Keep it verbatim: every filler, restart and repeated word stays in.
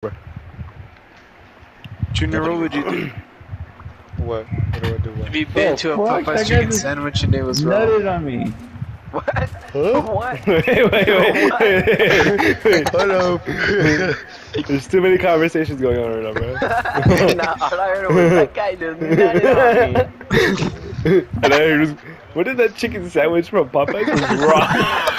Junior, what would you do? What? What do I do? What? If you been to a fuck? Popeyes That chicken guy just sandwich and it was wrong. Nutted on me. What? Huh? What? Wait, wait, wait. What? wait, wait. Hold up. There's too many conversations going on right now, bro. Nah, all I heard was that guy just nutted on me. And I heard, what did that chicken sandwich from Popeyes was wrong?